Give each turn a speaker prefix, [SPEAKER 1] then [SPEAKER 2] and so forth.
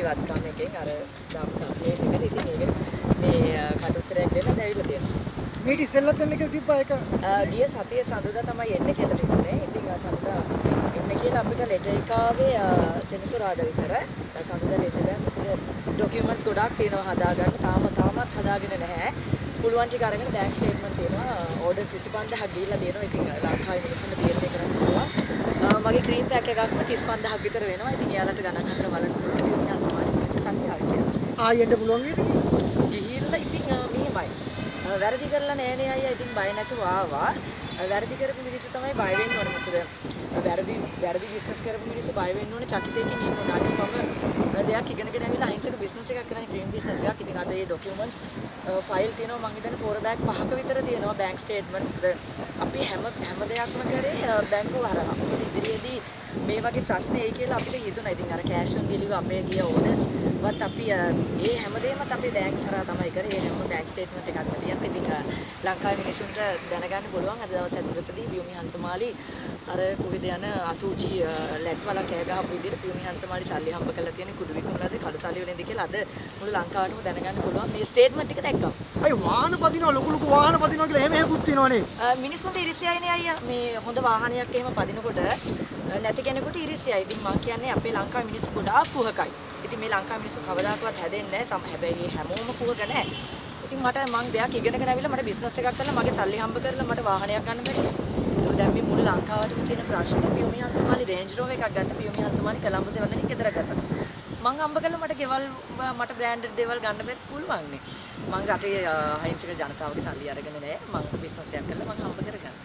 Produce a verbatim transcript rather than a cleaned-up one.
[SPEAKER 1] ජීවත්කම එකෙන් අර දාපු කම්ප්ලේන්ට් එකට ඉතින් ඒක මේ කටුතරයක් දෙන්න දැවිලා තියෙනවා.
[SPEAKER 2] මේටි ඉස්සෙල්ලත් එන්න කියලා තිබ්බා ඒක.
[SPEAKER 1] ගිය සතියේ සඳුදා තමයි එන්න කියලා තිබුණේ. ඉතින් සඳුදා එන්න කියලා අපිට ලෙටර් එක ආවේ සෙනසුරාදා විතර. සඳුදා ලෙටර් දැන් මොකද ඩොකියුමන්ට්ස් ගොඩාක් තියෙනවා හදාගන්න. තාම තාමත් හදාගෙන නැහැ. පුළුවන් ටික අරගෙන බැංක් ස්ටේට්මන්ට් තියෙනවා. ඕඩර්ස් විසි පන්දාහක් ගිහිල්ලා තියෙනවා. ඉතින් ලංකාවේ මිනිස්සුන්ට තීරණය කරන්න පුළුවන්. මගේ ක්‍රීම් පැක් එකක්ම තිස් පන්දාහක් විතර වෙනවා. ඉතින් එයාලට ගණන් හතර බලන්න පුළුවන්. ඉතින් සමාජික සංඛ්‍යාව කියලා.
[SPEAKER 2] ආයෙ එන්න පුළුවන් වේද?
[SPEAKER 1] ගිහිල්ලා ඉතින් මෙහෙමයි. වැරදි කරලා නෑ නේ අයියා. ඉතින් බය නැතුව ආවා. වැරදි කරපු මිනිස්සු තමයි බය වෙන්න ඕනේ. මොකද වැරදි වැරදි බිස්නස් කරපු මිනිස්සු බය වෙන්න ඕනේ චකිතයකින් ඉන්න ඕනේ. අනිත් මම දෙයක් ඉගෙනගෙන ඇවිල්ලා අහිංසක බිස්නස් එකක් කරන්නේ ක්‍රීම් බිස්නස් එකක්. ඉතින් අද ඒ ඩොකියුමන්ට්ස් ෆයිල් තියෙනවා මං හිතන්නේ ෆෝර් බෑග් පහක විතර තියෙනවා බැංක් ස්ටේට්මන්ට්. මොකද අපි හැම හැම දෙයක්ම කරේ බැංකුව හරහා. මොකද ඉදිරියේදී මේ වගේ ප්‍රශ්න එයි කියලා අපිට හිතුණා. ඉතින් අර කෑෂ් ඔන් ඩෙලිවරි අපේ ගිය ඕඩර්ස් වත් අපි ඒ හැමදේමත් අපි බැංක් හරහා තමයි කරේ. ඒ හැම බැංක් ස්ටේට්මන්ට් එකක්ම තියෙනවා. ඉතින් ලංකාවේ මිනිස්සුන්ට දැනගන්න පුළුවන් අද දවස් ඇතුළතදී පියුමි හංසමාලි අර කොහෙද යන අසූචි ලැට්වල කෑ ගහපු විදිහට පියුමි හංසමාලි සල්ලි හම්බ කරලා තියෙන කුඩු විකුණලාද කළු සල්ලි වලින්ද කියලා අද මුළු ලංකාවටම දැනගන්න පුළුවන් මේ ස්ටේට්මන්ට් එක දැක්කම.
[SPEAKER 2] අයි වාහන පදිනවා ලොකු ලොකු වාහන පදිනවා කියලා එහෙම හේකුත් තියෙනවනේ.
[SPEAKER 1] මිනිස්සුන්ට ඉරිසියයිනේ අයියා. මේ හොඳ වාහනයක් එහෙම පදිනකොට නැති කෙනෙකුට ඉරිසියයි. ඉතින් මම කියන්නේ අපේ ලංකාවේ මිනිස්සු ගොඩාක් කුහකයි. ඉතින් මේ ලංකාවේ මිනිස්සු කවදාකවත් හැදෙන්නේ නැහැ. හැබැයි හැමෝම කුහක නැහැ. ඉතින් මට මං දෙයක් ඉගෙනගෙන ඇවිල්ලා මට බිස්නස් එකක් කරලා මගේ සල්ලි හම්බ කරලා මට වාහනයක් ගන්න බැරිද? ඒක දැන් මේ මුළු ලංකාවටම තියෙන ප්‍රශ්න පියුමි හංසමාලි රේන්ජ් රෝවර් එකක් ගත්තා. පියුමි හංසමාලි කොළඹ සෙවන වලින් ගෙදර ගත්තා. මං හම්බ කළා මට ගෙවල් මට බ්‍රෑන්ඩඩ් දේවල් ගන්න බැරි පුළුවන් නේ. මං රටේ අහිංසක ජනතාවගේ සල්ලි අරගෙන නැහැ. මං බිස්නස් එකක් කරලා මං හම්බ කරගන්නවා.